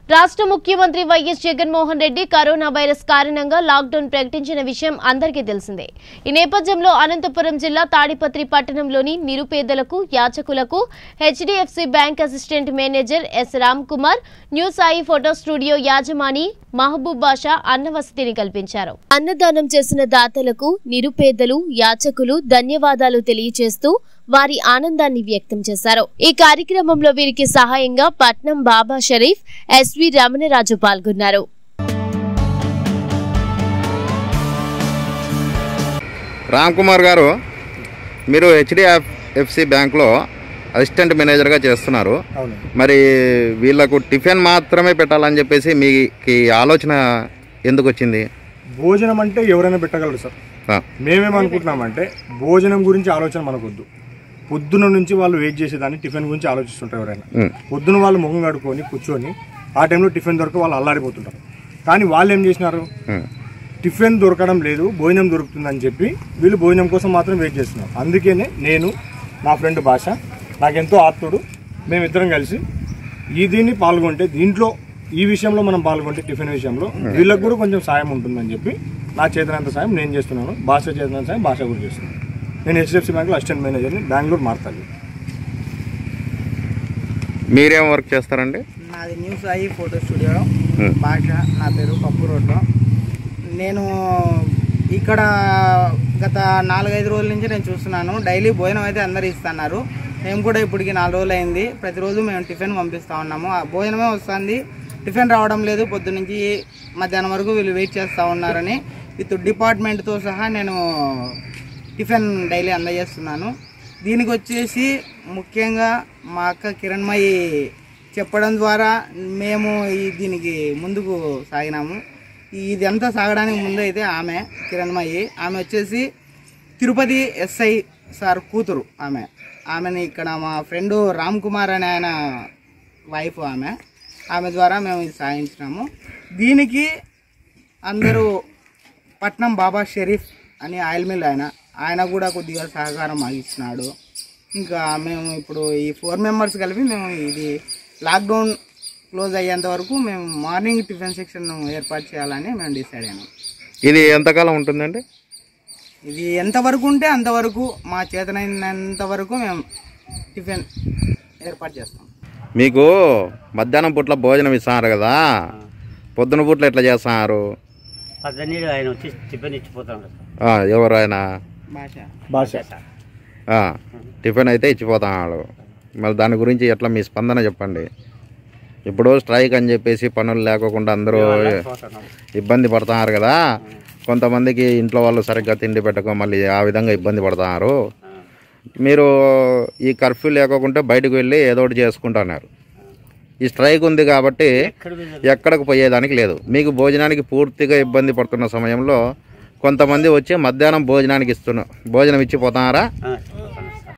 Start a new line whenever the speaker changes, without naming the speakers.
రాష్ట్ర ముఖ్యమంత్రి YS Jaganmohan Reddy corona virus కారణంగా లాక్డౌన్ ప్రకటించిన విషయం అందరికీ తెలిసిందే. ఈ నేపథ్యంలో అనంతపురం జిల్లా తాడిపత్రి పట్టణంలోని నిరుపేదలకు, యాచకులకు HDFC bank assistant manager S Ram Kumar, new Sai photo studio యాజమాని మహబూబ్ బాషా అన్న వసతిని కల్పించారు. అన్నదానం చేసిన దాతలకు నిరుపేదలు, యాచకులు ధన్యవాదాలు తెలియజేస్తూ వారి ఆనందాన్ని వ్యక్తం చేశారు. ఈ కార్యక్రమంలో వీరికి సహాయంగా పట్నం బాబా షరీఫ్, ఎస్వి రమణరాజు పాల్గొన్నారు.
రామ్ కుమార్ గారు, మీరు హెచ్డిఎఫ్సి బ్యాంక్లో అసిస్టెంట్ మేనేజర్గా చేస్తున్నారు. మరి వీళ్ళకు టిఫిన్ మాత్రమే పెట్టాలని చెప్పేసి మీకు ఆలోచన ఎందుకు వచ్చింది?
భోజనం అంటే ఎవరైనా పెట్టగలరు సార్. మేమేమనుకుంటున్నామంటే భోజనం గురించి ఆలోచన మనకొద్దు. పొద్దున నుంచి వాళ్ళు వెయిట్ చేసేదాన్ని టిఫిన్ గురించి ఆలోచిస్తుంటారు. ఎవరైనా పొద్దున వాళ్ళు ముఖం కడుక్కొని కూర్చొని ఆ టైంలో టిఫిన్ దొరక వాళ్ళు అల్లాడిపోతుంటారు. కానీ వాళ్ళు ఏం చేసినారు, టిఫిన్ దొరకడం లేదు, భోజనం దొరుకుతుందని చెప్పి వీళ్ళు భోజనం కోసం మాత్రం వెయిట్ చేస్తున్నారు. అందుకనే నేను, మా ఫ్రెండ్ భాష, నాకెంతో ఆత్తుడు, మేమిద్దరం కలిసి దీన్ని పాల్గొంటే, దీంట్లో ఈ విషయంలో మనం పాల్గొంటే టిఫిన్ విషయంలో వీళ్ళకి కూడా కొంచెం సాయం ఉంటుందని చెప్పి నా చేతనంత సాయం నేను చేస్తున్నాను. భాష చేతనంత సాయం భాష కూడా చేస్తున్నాను. నేను హెచ్డిఎఫ్సి బ్యాంక్లో అసిస్టెంట్ మేనేజర్ని, బెంగళూరు మార్తాలి.
మీరేం వర్క్ చేస్తారండి?
నాది న్యూ సాయి ఫోటో స్టూడియో. భాష నా పేరు, పప్పు రోడ్లో. నేను ఇక్కడ గత 4-5 రోజుల నుంచి నేను చూస్తున్నాను. డైలీ భోజనం అయితే అందరు ఇస్తున్నారు. మేము కూడా ఇప్పటికి 4 రోజులు అయింది. ప్రతిరోజు మేము టిఫిన్ పంపిస్తూ ఉన్నాము. ఆ భోజనమే వస్తుంది, టిఫిన్ రావడం లేదు. పొద్దున్నుంచి మధ్యాహ్నం వరకు వీళ్ళు వెయిట్ చేస్తూ ఉన్నారని విత్ డిపార్ట్మెంట్తో సహా నేను టిఫిన్ డైలీ అందజేస్తున్నాను. దీనికి వచ్చేసి ముఖ్యంగా మా అక్క కిరణ్మయి చెప్పడం ద్వారా మేము దీనికి ముందుకు సాగినాము. ఇదంతా సాగడానికి ముందు అయితే ఆమె కిరణ్మయి, ఆమె వచ్చేసి తిరుపతి ఎస్ఐ సార్ కూతురు. ఆమెని ఇక్కడ మా ఫ్రెండు రామ్ కుమార్ అనే ఆయన వైఫ్, ఆమె ద్వారా మేము ఇది సాధించినాము. దీనికి అందరూ పట్నం బాబా షరీఫ్ అని ఆయిల్ మిల్ ఆయన కూడా కొద్దిగా సహకారం ఇచ్చినాడు. ఇంకా మేము ఇప్పుడు ఈ 4 మెంబర్స్ కలిపి మేము ఇది లాక్డౌన్ క్లోజ్ అయ్యేంత వరకు మేము మార్నింగ్ టిఫిన్ సెక్షన్ ఏర్పాటు చేయాలని మేము డిసైడ్ అయినాం.
ఇది ఎంతకాలం ఉంటుందండి?
ఇది ఎంతవరకు ఉంటే అంతవరకు, మా చేతనైనంత వరకు మేము టిఫిన్ ఏర్పాటు చేస్తాం.
మీకు మధ్యాహ్నం పూట్ల భోజనం ఇస్తున్నారు కదా, పొద్దున పూట్ల ఎట్లా చేస్తున్నారు?
ఆయన వచ్చి టిఫిన్ ఇచ్చిపోతాడు.
ఎవరు ఆయన?
భాష.
టిఫిన్ అయితే ఇచ్చిపోతున్నాడు. మరి దాని గురించి ఎట్లా మీ స్పందన చెప్పండి. ఇప్పుడు స్ట్రైక్ అని చెప్పేసి పనులు లేకోకుండా అందరూ ఇబ్బంది పడుతున్నారు కదా. కొంతమందికి ఇంట్లో వాళ్ళు సరిగ్గా తిండి పెట్టక మళ్ళీ ఆ విధంగా ఇబ్బంది పడుతున్నారు. మీరు ఈ కర్ఫ్యూ లేకోకుంటే బయటకు వెళ్ళి ఏదో ఒకటి చేసుకుంటున్నారు. ఈ స్ట్రైక్ ఉంది కాబట్టి ఎక్కడికి పోయేదానికి లేదు. మీకు భోజనానికి పూర్తిగా ఇబ్బంది పడుతున్న సమయంలో కొంతమంది వచ్చి మధ్యాహ్నం భోజనం ఇచ్చిపోతున్నారా?